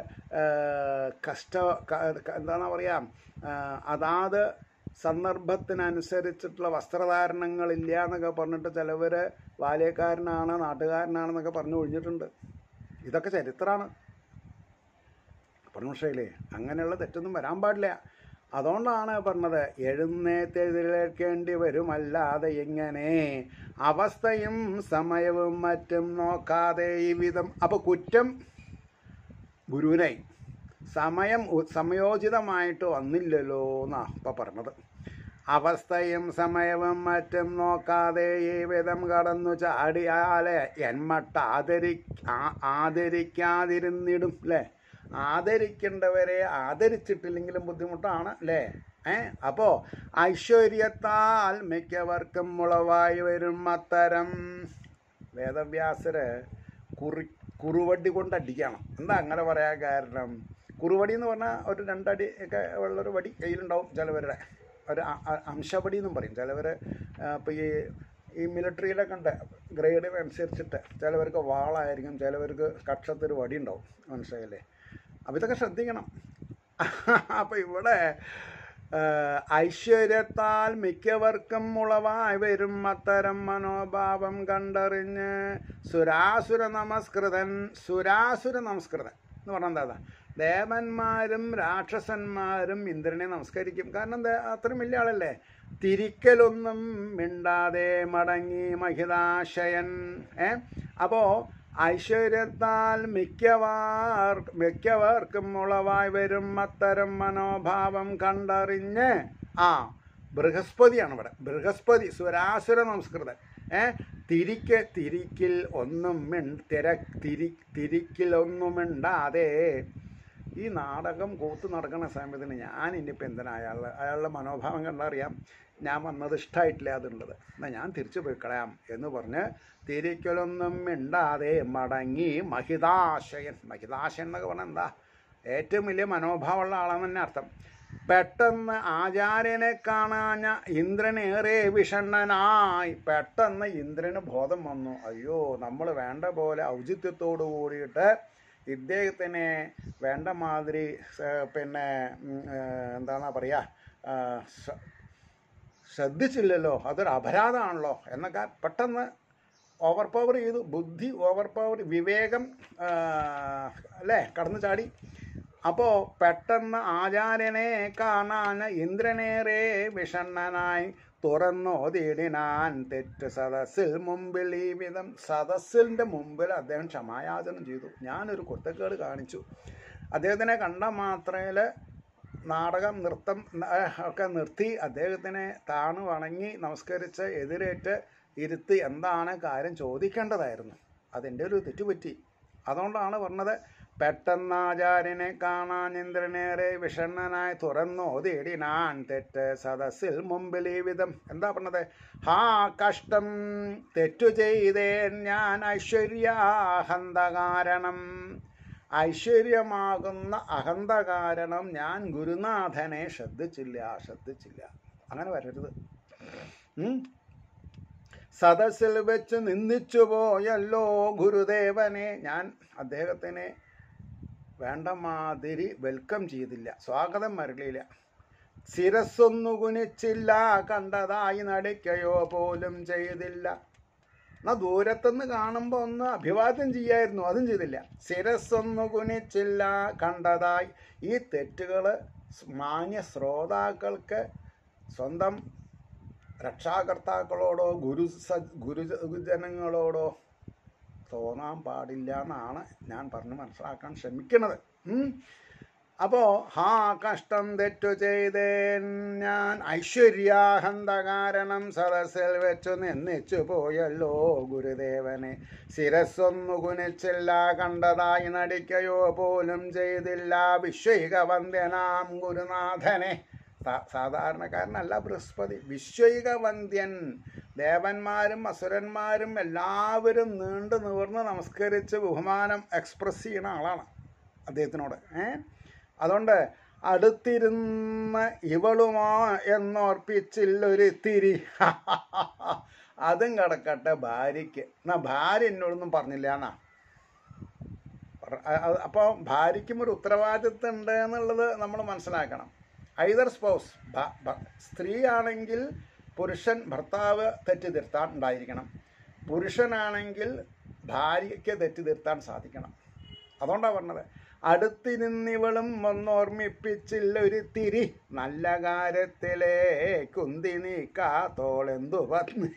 എന്താണ് പറയുക, അതാത് സന്ദർഭത്തിനനുസരിച്ചിട്ടുള്ള വസ്ത്രധാരണങ്ങളില്ല എന്നൊക്കെ പറഞ്ഞിട്ട് ചിലവർ ബാല്യക്കാരനാണ് നാട്ടുകാരനാണെന്നൊക്കെ പറഞ്ഞു ഒഴിഞ്ഞിട്ടുണ്ട്. ഇതൊക്കെ ചരിത്രമാണ്. പ്രമുഷയിലേ അങ്ങനെയുള്ള തെറ്റൊന്നും വരാൻ പാടില്ല. അതുകൊണ്ടാണ് പറഞ്ഞത് എഴുന്നേറ്റെതിരേൽക്കേണ്ടി വരുമല്ലാതെ എങ്ങനെ, അവസ്ഥയും സമയവും മറ്റും നോക്കാതെ ഈ വിധം. അപ്പോൾ കുറ്റം ഗുരുവിനായി, സമയോചിതമായിട്ട് വന്നില്ലല്ലോ എന്നാണ് ഇപ്പം പറഞ്ഞത്. അവസ്ഥയും സമയവും മറ്റും നോക്കാതെ ഈ വിധം കടന്നു ചാടിയാലെ എന്മട്ട ആദരിക്കാതിരുന്നിടും അല്ലേ. ആദരിക്കേണ്ടവരെ ആദരിച്ചിട്ടില്ലെങ്കിലും ബുദ്ധിമുട്ടാണ് അല്ലേ. അപ്പോൾ ഐശ്വര്യത്താൽ മിക്കവർക്കും മുളവായി വരും അത്തരം വേദവ്യാസര് കുറുവടി കൊണ്ട് അടിക്കണം. എന്താ അങ്ങനെ പറയാൻ കാരണം? കുറുവടി എന്ന് പറഞ്ഞാൽ ഒരു 2 അടി ഒക്കെ ഉള്ളൊരു വടി കയ്യിലുണ്ടാവും ചിലവരുടെ, ഒരു അംശവടി എന്നും പറയും ചിലവർ. ഇപ്പോൾ ഈ മിലിറ്ററിയിലൊക്കെ ഉണ്ട് ഗ്രേഡിനനുസരിച്ചിട്ട്, ചിലവർക്ക് വാളായിരിക്കും, ചിലവർക്ക് കക്ഷത്തൊരു വടി ഉണ്ടാവും, മനസ്സിലായില്ലേ. അപ്പോൾ ഇതൊക്കെ ശ്രദ്ധിക്കണം. അപ്പോൾ ഇവിടെ ഐശ്വര്യത്താൽ മിക്കവർക്കും ഉളവായി വരും അത്തരം മനോഭാവം കണ്ടറിഞ്ഞ് സുരാസുര നമസ്കൃതൻ എന്ന് പറഞ്ഞാൽ എന്താ, ദേവന്മാരും രാക്ഷസന്മാരും ഇന്ദ്രനെ നമസ്കരിക്കും. കാരണം അത്രയും വലിയ ആളല്ലേ. തിരിക്കലൊന്നും മിണ്ടാതെ മടങ്ങി മഹിതാശയൻ. അപ്പോൾ ഐശ്വര്യത്താൽ മിക്കവർക്കും ഉളവായി വരും അത്തരം മനോഭാവം കണ്ടറിഞ്ഞ് ബൃഹസ്പതിയാണ് ഇവിടെ. ബൃഹസ്പതി സുരാസുര നമസ്കൃതൻ. തിരിക്കിലൊന്നുമിണ്ടാതെ ഈ നാടകം കൂത്തു നടക്കുന്ന സമയത്തിന് ഞാൻ ഇനിയിപ്പോൾ എന്തിനാ അയാളുടെ മനോഭാവം കണ്ടറിയാം. ഞാൻ വന്നത് ഇഷ്ടമായിട്ടില്ല അതുള്ളത്, എന്നാൽ ഞാൻ തിരിച്ചു പോയി കളയാം എന്ന് പറഞ്ഞ് തിരിക്കലൊന്നും മിണ്ടാതെ മടങ്ങി മഹിതാശയൻ. മഹിതാശയൻ എന്നൊക്കെ പറഞ്ഞാൽ എന്താ, ഏറ്റവും വലിയ മനോഭാവമുള്ള ആളെന്ന് തന്നെ അർത്ഥം. പെട്ടെന്ന് ആചാര്യനെ കാണാഞ്ഞ ഇന്ദ്രനേറെ വിഷണ്ണനായി. പെട്ടെന്ന് ഇന്ദ്രന് ബോധം വന്നു, അയ്യോ നമ്മൾ വേണ്ട പോലെ ഔചിത്യത്തോടു കൂടിയിട്ട് ഇദ്ദേഹത്തിനെ വേണ്ട മാതിരി എന്താണ് പറയുക, ശ്രദ്ധിച്ചില്ലല്ലോ, അതൊരു അപരാധമാണല്ലോ എന്നൊക്കെ പെട്ടെന്ന് ഓവർ പവർ ചെയ്തു. ബുദ്ധി ഓവർ പവർ, വിവേകം അല്ലേ കടന്നു ചാടി. അപ്പോൾ പെട്ടെന്ന് ആചാര്യനെ കാണാൻ ഇന്ദ്രനേറെ വിഷണ്ണനായി തുറന്നോതിടിനാൻ തെറ്റ് സദസ്സിൽ മുമ്പിൽ. ഈ വിധം സദസ്സിൻ്റെ മുമ്പിൽ അദ്ദേഹം ക്ഷമായാചനം ചെയ്തു. ഞാനൊരു കുരുത്തക്കേട് കാണിച്ചു. അദ്ദേഹത്തിനെ കണ്ട മാത്രയിൽ നാടകം നൃത്തം ഒക്കെ നിർത്തി അദ്ദേഹത്തിനെ താണു വണങ്ങി നമസ്കരിച്ച് എതിരേറ്റ് ഇരുത്തി എന്താണ് കാര്യം ചോദിക്കേണ്ടതായിരുന്നു. അതെൻ്റെ ഒരു തെറ്റുപറ്റി. അതുകൊണ്ടാണ് പറഞ്ഞത് പെട്ടെന്നാചാര്യനെ കാണാൻ ഇന്ദ്രനേറെ വിഷണ്ണനായി തുറന്നോതിടിനാൻ തെറ്റ് സദസ്സിൽ മുമ്പിൽ. ഈ വിധം എന്താ പറഞ്ഞത്, കഷ്ടം തെറ്റു ചെയ്തേൻ ഞാൻ ഐശ്വര്യാഹന്ത കാരണം. ഐശ്വര്യമാകുന്ന അഹന്ത കാരണം ഞാൻ ഗുരുനാഥനെ ശ്രദ്ധിച്ചില്ല. അങ്ങനെ വരരുത്. സദസ്സിൽ വെച്ച് നിന്ദിച്ചു പോയല്ലോ ഗുരുദേവനെ. ഞാൻ അദ്ദേഹത്തിനെ വേണ്ട മാതിരി വെൽക്കം ചെയ്തില്ല, സ്വാഗതം മരളിയില്ല. ശിരസ്സൊന്നു കുനിച്ചില്ല, കണ്ടതായി നടിക്കയോ പോലും ചെയ്തില്ല. എന്നാൽ ദൂരത്തുനിന്ന് കാണുമ്പോൾ ഒന്ന് അഭിവാദ്യം ചെയ്യായിരുന്നു, അതും ചെയ്തില്ല. ശിരസ്സൊന്നു കുനിച്ചില്ല, കണ്ടതായി. ഈ തെറ്റുകൾ മാന്യ ശ്രോതാക്കൾക്ക് സ്വന്തം രക്ഷാകർത്താക്കളോടോ ഗുരുജനങ്ങളോടോ തോന്നാൻ പാടില്ല എന്നാണ് ഞാൻ പറഞ്ഞ് മനസ്സിലാക്കാൻ ശ്രമിക്കുന്നത്. അപ്പോൾ കഷ്ടം തെറ്റു ചെയ്തേൻ ഞാൻ, ഐശ്വര്യാഹന്ത കാരണം സദസ്സിൽ വെച്ചു നിന്നിച്ചു പോയല്ലോ ഗുരുദേവനെ. ശിരസ്സൊന്നു കുനിച്ചില്ല, കണ്ടതായി നടിക്കയോ പോലും ചെയ്തില്ല. വിശ്വൈക വന്ദ്യനാം ഗുരുനാഥനെ. സാധാരണക്കാരനല്ല ബൃഹസ്പതി, വിശ്വൈക വന്ദ്യൻ. ദേവന്മാരും അസുരന്മാരും എല്ലാവരും നീണ്ടു നിവർന്ന് നമസ്കരിച്ച് ബഹുമാനം എക്സ്പ്രസ് ചെയ്യുന്ന ആളാണ് അദ്ദേഹത്തിനോട്. അതുകൊണ്ട് അടുത്തിരുന്ന് ഇവളുമോ എന്നോർപ്പിച്ചില്ലൊരിത്തിരി. അതും കിടക്കട്ടെ ഭാര്യയ്ക്ക്. എന്നാ ഭാര്യ എന്നോടൊന്നും പറഞ്ഞില്ല എന്നാ. അപ്പോൾ ഭാര്യയ്ക്കും ഒരു ഉത്തരവാദിത്വം ഉണ്ട് എന്നുള്ളത് നമ്മൾ മനസ്സിലാക്കണം. ഐദർ സ്പൗസ്, സ്ത്രീ ആണെങ്കിൽ പുരുഷൻ ഭർത്താവ് തെറ്റ് തിരുത്താൻ ഉണ്ടായിരിക്കണം, പുരുഷനാണെങ്കിൽ ഭാര്യയ്ക്ക് തെറ്റ് തിരുത്താൻ സാധിക്കണം. അതുകൊണ്ടാണ് പറഞ്ഞത്, അടുത്തിരുന്നിവളും ഒന്നോർമ്മിപ്പിച്ചില്ല ഒരു തിരി, നല്ല കാര്യത്തിലേ കുന്തി നീക്കാത്തോളെന്തു പത്നി.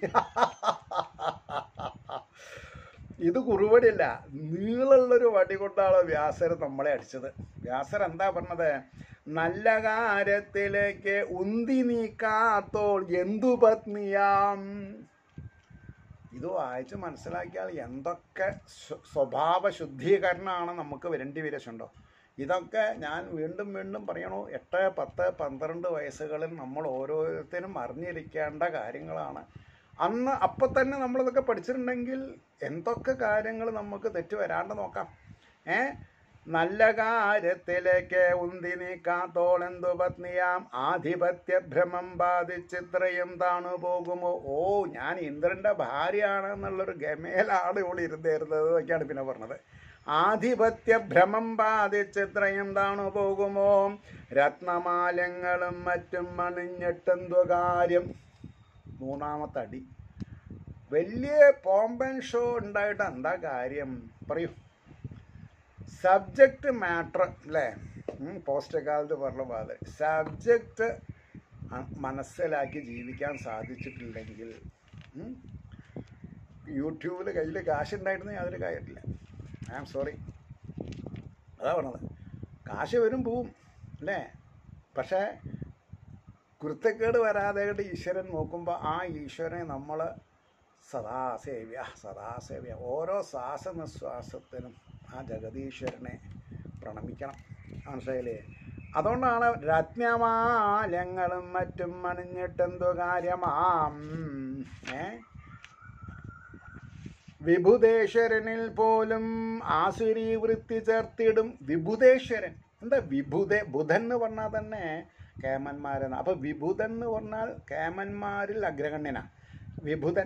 ഇത് കുറുവടിയല്ല, നീളുള്ളൊരു വടി കൊണ്ടാണ് വ്യാസർ നമ്മളെ അടിച്ചത്. വ്യാസർ എന്താ പറഞ്ഞത്? നല്ല കാര്യത്തിലേക്ക് ഉന്തി നീക്കാത്തോൾ എന്തു പത്നിയാം. ഇത് വായിച്ച് മനസ്സിലാക്കിയാൽ എന്തൊക്കെ സ്വഭാവ ശുദ്ധീകരണമാണ് നമുക്ക് വരേണ്ടി വരച്ചുണ്ടോ. ഇതൊക്കെ ഞാൻ വീണ്ടും വീണ്ടും പറയണു, 8, 10, 12 വയസ്സുകളിൽ നമ്മൾ ഓരോരുത്തരും അറിഞ്ഞിരിക്കേണ്ട കാര്യങ്ങളാണ്. അപ്പം തന്നെ നമ്മളിതൊക്കെ പഠിച്ചിട്ടുണ്ടെങ്കിൽ എന്തൊക്കെ കാര്യങ്ങൾ നമുക്ക് തെറ്റ് വരാണ്ട് നോക്കാം. നല്ല കാര്യത്തിലേക്ക് ഉന്തി നീക്കാത്തോളെന്തു പത്നിയാം, ആധിപത്യ ഭ്രമം ബാധിച്ചിത്രയും താണു പോകുമോ. ഞാൻ ഇന്ദ്രൻ്റെ ഭാര്യയാണെന്നുള്ളൊരു ഗമേലാണ് ഇവിടെ ഇരുന്നിരുന്നത് എന്നൊക്കെയാണ് പിന്നെ പറഞ്ഞത്. ആധിപത്യ ഭ്രമം ബാധിച്ചിത്രയും താണു പോകുമോ, രത്നമാലങ്ങളും മറ്റും അണിഞ്ഞിട്ടെന്തു കാര്യം. 3ാമത്തെ അടി. വലിയ പോമ്പൻ ഷോ ഉണ്ടായിട്ട് എന്താ കാര്യം പറയൂ. സബ്ജക്റ്റ് മാറ്റർ അല്ലേ, പോസ്റ്റ് കാലത്ത് പറഞ്ഞ പോലെ സബ്ജക്റ്റ് മനസ്സിലാക്കി ജീവിക്കാൻ സാധിച്ചിട്ടില്ലെങ്കിൽ യൂട്യൂബിൽ കയ്യിൽ കാശുണ്ടായിരുന്നു യാതൊരു കാര്യമില്ല. ഐ ആം സോറി, അതാ പറഞ്ഞത്. കാശ് വരും പോവും അല്ലേ, പക്ഷേ കുരുത്തക്കേട് വരാതെ ഈശ്വരൻ നോക്കുമ്പോൾ ആ ഈശ്വരനെ നമ്മൾ സദാസേവ്യ ഓരോ ശ്വാസനിശ്വാസത്തിനും ആ ജഗദീശ്വരനെ പ്രണമിക്കണം. മനസ്സിലായില്ലേ? അതുകൊണ്ടാണ് രത്നമാലങ്ങളും മറ്റും അണിഞ്ഞിട്ടെന്തു കാര്യമാം. വിഭുദേശ്വരനിൽ പോലും ആസുരി വൃത്തി ചേർത്തിടും. വിഭുദേശ്വരൻ എന്താ? ബുധൻ എന്ന് പറഞ്ഞാൽ തന്നെ കേമന്മാരെന്നാണ്. അപ്പോൾ വിഭുധൻ എന്ന് പറഞ്ഞാൽ കേമന്മാരിൽ അഗ്രഗണ്യനാണ് വിഭുധൻ.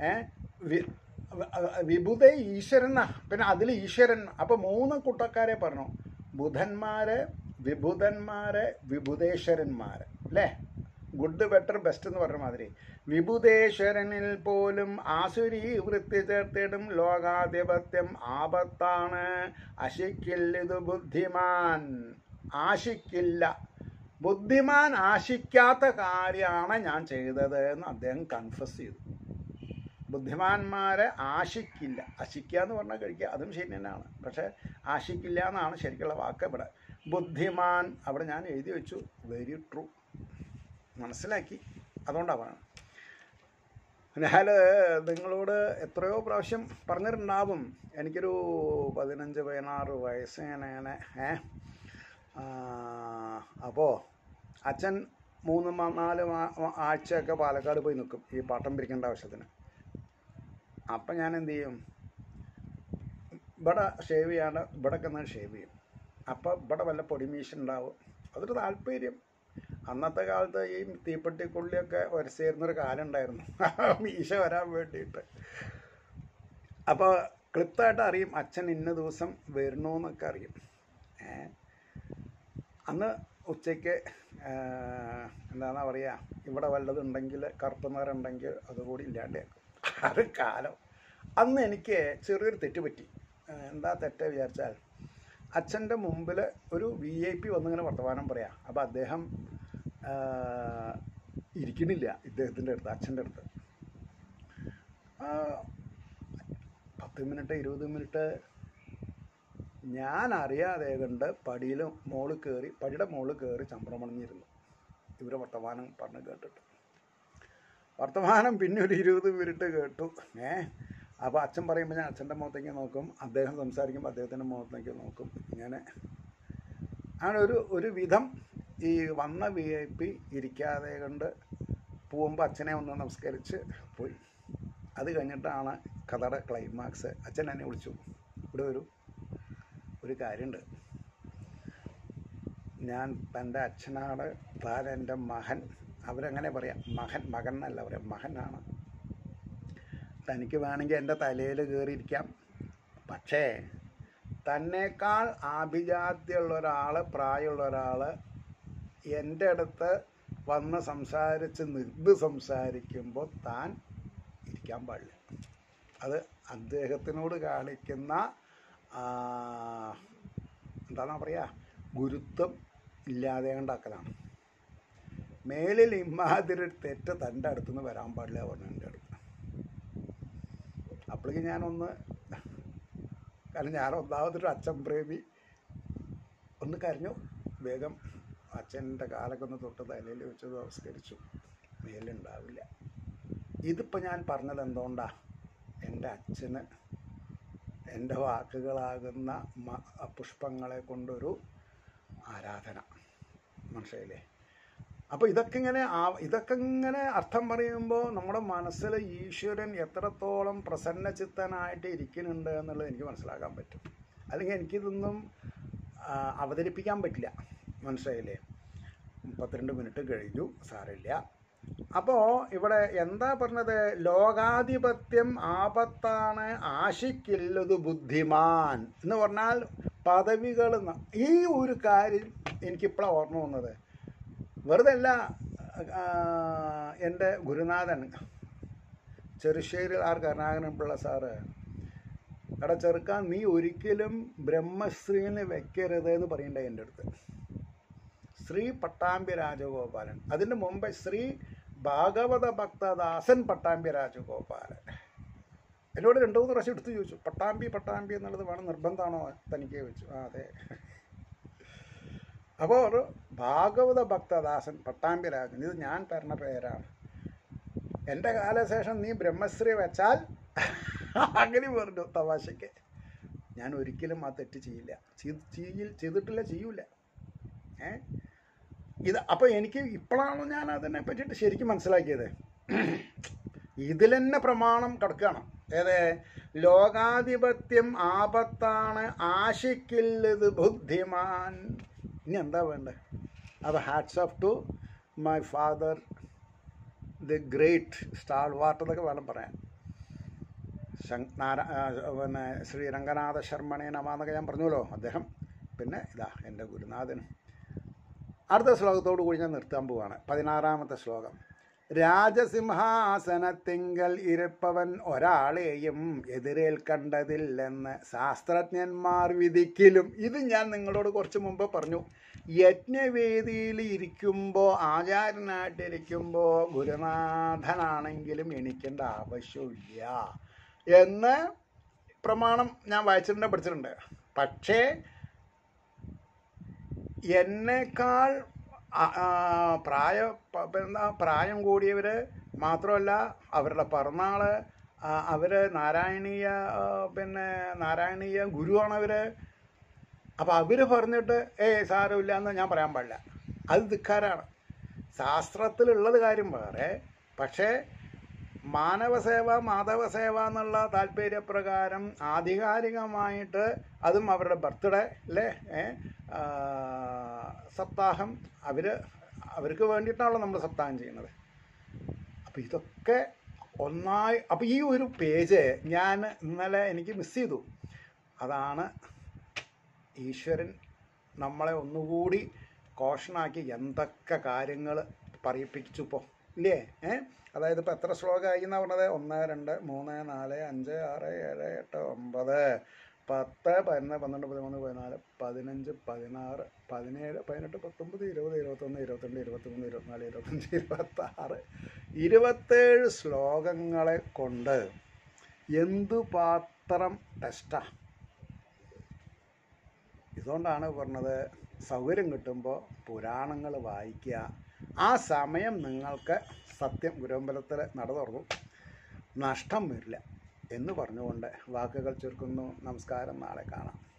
വിഭുത ഈശ്വരനാ, പിന്നെ അതിൽ ഈശ്വരൻ. അപ്പോൾ 3 കൂട്ടക്കാരെ പറഞ്ഞു, ബുധന്മാര്, വിഭുധന്മാര്, വിഭുദേശ്വരന്മാര് അല്ലേ. ഗുഡ് ബെറ്റർ ബെസ്റ്റ് എന്ന് പറഞ്ഞ മാതിരി വിഭുദേശ്വരനിൽ പോലും ആസുരി വൃത്തി ചേർത്തിടും. ലോകാധിപത്യം ആപത്താണ്, ആശിക്കില്ലിതു ബുദ്ധിമാൻ. ആശിക്കില്ല, ബുദ്ധിമാൻ ആശിക്കാത്ത കാര്യമാണ് ഞാൻ ചെയ്തത് എന്ന് അദ്ദേഹം കൺഫസ് ചെയ്തു. ബുദ്ധിമാന്മാരെ ആശിക്കില്ല. ആശിക്കുക എന്ന് പറഞ്ഞാൽ കഴിക്കുക, അതും ശരി തന്നെയാണ്. പക്ഷേ ആശിക്കില്ല എന്നാണ് ശരിക്കുള്ള വാക്ക്. ഇവിടെ ബുദ്ധിമാൻ അവിടെ ഞാൻ എഴുതി വെച്ചു. വെരി ട്രൂ, മനസ്സിലാക്കി. അതുകൊണ്ടാണ് പറയുന്നത്. ഞാൻ നിങ്ങളോട് എത്രയോ പ്രാവശ്യം പറഞ്ഞിട്ടുണ്ടാവും. എനിക്കൊരു 15-16 വയസ്സ് ഇങ്ങനെ. അപ്പോൾ അച്ഛൻ 3-4 ആഴ്ചയൊക്കെ പാലക്കാട് പോയി നിൽക്കും ഈ പാട്ടം പിരിക്കേണ്ട ആവശ്യത്തിന്. അപ്പം ഞാൻ എന്ത് ചെയ്യും, ഇവിടെ ഷേവ് ചെയ്യാണ്ട് ഇവിടെയൊക്കെ എന്നാൽ ഷേവ് ചെയ്യും. അപ്പം ഇവിടെ വല്ല പൊടിമീശ ഉണ്ടാവും. അതൊരു താല്പര്യം. അന്നത്തെ കാലത്ത് ഈ തീപ്പെട്ടിക്കുള്ളിയൊക്കെ ഉരച്ചേരുന്നൊരു കാലം ഉണ്ടായിരുന്നു മീശ വരാൻ വേണ്ടിയിട്ട്. അപ്പോൾ ക്ലിപ്തായിട്ട് അറിയും അച്ഛൻ ഇന്ന ദിവസം വരണമെന്നൊക്കെ അറിയും. അന്ന് ഉച്ചയ്ക്ക് എന്താണെന്നാ പറയുക, ഇവിടെ വല്ലതുണ്ടെങ്കിൽ കറുപ്പ് നിറമുണ്ടെങ്കിൽ അതുകൂടി ഇല്ലാണ്ടാക്കും. അത് കാലം. അന്ന് എനിക്ക് ചെറിയൊരു തെറ്റ് പറ്റി. എന്താ തെറ്റ് വിചാരിച്ചാൽ, അച്ഛൻ്റെ മുമ്പിൽ ഒരു VIP വന്നിങ്ങനെ വർത്തമാനം പറയാം. അപ്പോൾ അദ്ദേഹം ഇരിക്കുന്നില്ല ഇദ്ദേഹത്തിൻ്റെ അടുത്ത്, അച്ഛൻ്റെ അടുത്ത്. 10 മിനിറ്റ് 20 മിനിറ്റ് ഞാൻ അറിയാതെ കണ്ട് പടിയുടെ മുകളിൽ കയറി ചമ്പ്രം പണിഞ്ഞിരുന്നു. ഇവരെ വർത്തമാനം പറഞ്ഞ് കേട്ടിട്ട് വർത്തമാനം പിന്നെ ഒരു 20 മിനിറ്റ് കേട്ടു. അപ്പോൾ അച്ഛൻ പറയുമ്പോൾ ഞാൻ അച്ഛൻ്റെ മുഖത്തേക്ക് നോക്കും, അദ്ദേഹം സംസാരിക്കുമ്പോൾ അദ്ദേഹത്തിൻ്റെ മുഖത്തേക്ക് നോക്കും. ഇങ്ങനെ അങ്ങനെ ഒരു വിധം ഈ വന്ന VIP ഇരിക്കാതെ കൊണ്ട് പോകുമ്പോൾ അച്ഛനെ ഒന്ന് നമസ്കരിച്ച് പോയി. അത് കഴിഞ്ഞിട്ടാണ് കഥയുടെ ക്ലൈമാക്സ്. അച്ഛൻ എന്നെ വിളിച്ചു, ഇവിടെ ഒരു കാര്യമുണ്ട്. ഞാൻ തൻ്റെ അച്ഛനാണ്, താൻ എൻ്റെ മകൻ. അവരങ്ങനെ പറയാം, മകൻ എന്നല്ല പറയാം, മകനാണ്. തനിക്ക് വേണമെങ്കിൽ എൻ്റെ തലയിൽ കയറിയിരിക്കാം. പക്ഷേ തന്നേക്കാൾ ആഭിജാത്യമുള്ള ഒരാൾ, പ്രായമുള്ള ഒരാൾ എൻ്റെ അടുത്ത് വന്ന് സംസാരിക്കുമ്പോൾ താൻ ഇരിക്കാൻ പാടില്ല. അത് അദ്ദേഹത്തിനോട് കാണിക്കുന്ന എന്താണെന്നാ പറയുക, ഗുരുത്വം ഇല്ലാതെ കൊണ്ടാക്കലാണ്. മേലിൽ ഇമാതിരി തെറ്റ് തൻ്റെ അടുത്തുനിന്ന് വരാൻ പാടില്ല പറഞ്ഞു എൻ്റെ അടുത്ത്. അപ്പോഴേക്ക് ഞാനൊന്ന്, കാരണം ഞാൻ ഒന്നാമതൊരു അച്ഛൻ പ്രേമി, ഒന്ന് കരഞ്ഞു. വേഗം അച്ഛൻ്റെ കാലൊക്കെ ഒന്ന് തൊട്ട് തലയിൽ വെച്ച് നമസ്കരിച്ചു. മേലുണ്ടാവില്ല. ഇതിപ്പോൾ ഞാൻ പറഞ്ഞത് എന്തുകൊണ്ടാണ്? എൻ്റെ അച്ഛന് എൻ്റെ വാക്കുകളാകുന്ന പുഷ്പങ്ങളെ കൊണ്ടൊരു ആരാധന, മനസ്സിലായില്ലേ? അപ്പോൾ ഇതൊക്കെ ഇങ്ങനെ അർത്ഥം പറയുമ്പോൾ നമ്മുടെ മനസ്സിൽ ഈശ്വരൻ എത്രത്തോളം പ്രസന്നചിത്തനായിട്ട് ഇരിക്കുന്നുണ്ട് എന്നുള്ളത് എനിക്ക് മനസ്സിലാക്കാൻ പറ്റും. അല്ലെങ്കിൽ എനിക്കിതൊന്നും അവതരിപ്പിക്കാൻ പറ്റില്ല, മനസ്സിലായില്ലേ? 32 മിനിറ്റ് കഴിഞ്ഞു, സാരമില്ല. അപ്പോൾ ഇവിടെ എന്താ പറഞ്ഞത്? ലോകാധിപത്യം ആപത്താണ്, ആശിക്കില്ലതു ബുദ്ധിമാൻ എന്ന് പറഞ്ഞാൽ പദവികൾ. ഈ ഒരു കാര്യം എനിക്കിപ്പോഴാണ് ഓർമ്മ വന്നത്. വെറുതെ അല്ല, എൻ്റെ ഗുരുനാഥൻ ചെറുശ്ശേരി കരുണാകരൻ പിള്ള സാറ്, എടാ ചെറുക്കാൻ, നീ ഒരിക്കലും ബ്രഹ്മശ്രീന്ന് വെക്കരുത് എന്ന് പറയണ്ടേ എൻ്റെ അടുത്ത്. ശ്രീ പട്ടാമ്പി രാജഗോപാലൻ, അതിൻ്റെ മുമ്പ് ശ്രീ ഭാഗവത ഭക്തദാസൻ പട്ടാമ്പി രാജഗോപാലൻ. എന്നോട് 2-3 പ്രാവശ്യം എടുത്ത് ചോദിച്ചു, പട്ടാമ്പി എന്നുള്ളത് വേണം, നിർബന്ധമാണോ തനിക്ക് ചോദിച്ചു. അതെ. അപ്പോൾ ഒരു ഭാഗവത ഭക്തദാസൻ പട്ടാമ്പി രാജൻ, ഇത് ഞാൻ തരുന്ന പേരാണ്. എൻ്റെ കാലശേഷം നീ ബ്രഹ്മശ്രീ വെച്ചാൽ അങ്ങനെ പറഞ്ഞു തമാശയ്ക്ക്. ഞാൻ ഒരിക്കലും ആ തെറ്റ് ചെയ്യൂല. ഇത് അപ്പോൾ എനിക്ക് ഇപ്പോഴാണ് ഞാൻ അതിനെ പറ്റിയിട്ട് ശരിക്കും മനസ്സിലാക്കിയത്. ഇതിൽ തന്നെ പ്രമാണം കിടക്കുകയാണ്. ഏത്? ലോകാധിപത്യം ആപത്താണ്, ആശിക്കില്ലത് ബുദ്ധിമാൻ. ഇനി എന്താ വേണ്ടത്? അപ്പോൾ hats off to my father, the great stalwart എന്നൊക്കെ വേണം പറയാൻ. പിന്നെ ശ്രീ രംഗനാഥ ശർമ്മണേ നമ എന്നൊക്കെ ഞാൻ പറഞ്ഞല്ലോ, അദ്ദേഹം. പിന്നെ ഇതാ എൻ്റെ ഗുരുനാഥനും. അടുത്ത ശ്ലോകത്തോടു കൂടി ഞാൻ നിർത്താൻ പോവാണ്. 16-ാമത്തെ ശ്ലോകം. രാജസിംഹാസനത്തിങ്കൽ ഇരുപ്പവൻ ഒരാളെയും എതിരേൽക്കണ്ടതില്ലെന്ന് ശാസ്ത്രജ്ഞന്മാർ വിധിക്കലും. ഇത് ഞാൻ നിങ്ങളോട് കുറച്ച് മുമ്പ് പറഞ്ഞു. യജ്ഞവേദിയിൽ ഇരിക്കുമ്പോൾ, ആചാര്യനായിട്ടിരിക്കുമ്പോൾ ഗുരുനാഥനാണെങ്കിലും എണിക്കേണ്ട ആവശ്യമില്ല എന്ന് പ്രമാണം ഞാൻ വായിച്ചിട്ടുണ്ട്, പഠിച്ചിട്ടുണ്ട്. പക്ഷേ എന്നേക്കാൾ പ്രായം കൂടിയവർ മാത്രമല്ല, അവരുടെ പിറന്നാൾ, അവർ നാരായണീയ ഗുരുവാണവർ. അപ്പോൾ അവർ പറഞ്ഞിട്ട് സാരമില്ല എന്ന് ഞാൻ പറയാൻ പാടില്ല. അത് ധിക്കാരാണ്. ശാസ്ത്രത്തിലുള്ളത് കാര്യം വേറെ, പക്ഷേ മാനവസേവ മാധവസേവ എന്നുള്ള താല്പര്യപ്രകാരം ആധികാരികമായിട്ട്, അതും അവരുടെ ബർത്ത്ഡേ അല്ലേ, സപ്താഹം, അവർക്ക് വേണ്ടിയിട്ടാണല്ലോ നമ്മൾ സപ്താഹം ചെയ്യുന്നത്. അപ്പോൾ ഇതൊക്കെ ഒന്നായി. അപ്പോൾ ഈ ഒരു പേജ് ഞാൻ ഇന്നലെ എനിക്ക് മിസ് ചെയ്തു. അതാണ് ഈശ്വരൻ നമ്മളെ ഒന്നുകൂടി കോഷനാക്കി എന്തൊക്കെ കാര്യങ്ങൾ പറയിപ്പിച്ചു ഇപ്പോൾ ഇല്ലേ? അതായത് ഇപ്പോൾ എത്ര ശ്ലോകമായി എന്നാണ് പറഞ്ഞത്? 1 2 3 4 5 6 7 8 9 10 11 12 13 14 15 16 17 18 19 20 21 22 23 24 25 26 27 ശ്ലോകങ്ങളെ കൊണ്ട് എന്തുപാത്രം ടെസ്റ്റാ. ഇതുകൊണ്ടാണ് പറഞ്ഞത് സൗകര്യം കിട്ടുമ്പോൾ പുരാണങ്ങൾ വായിക്കുക. ആ സമയം നിങ്ങൾക്ക് സത്യം ഗുരുവമ്പലത്തിൽ നട തുറക്കും, നഷ്ടം വരില്ല എന്ന് പറഞ്ഞുകൊണ്ട് വാക്കുകൾ ചുരുക്കുന്നു. നമസ്കാരം. നാളെ കാണാം.